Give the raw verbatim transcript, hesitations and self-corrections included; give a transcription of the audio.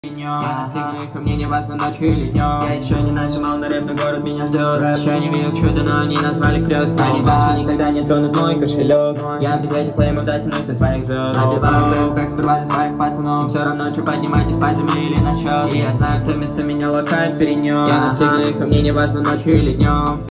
Я настигну их, и мне не важно ночью или днем. Я еще не нажимал на рэп, но город меня ждет. Еще не видел чудо, но они назвали крест. Они больше никогда не тронут мой кошелек. Я без этих флеймов дотянусь до своих звезд. Набиваю как сперва за своих пацанов. Все равно, что поднимайтесь по земле или на счет. И я знаю, кто вместо меня локает перенес. Я настигну их, и мне не важно ночью или днем.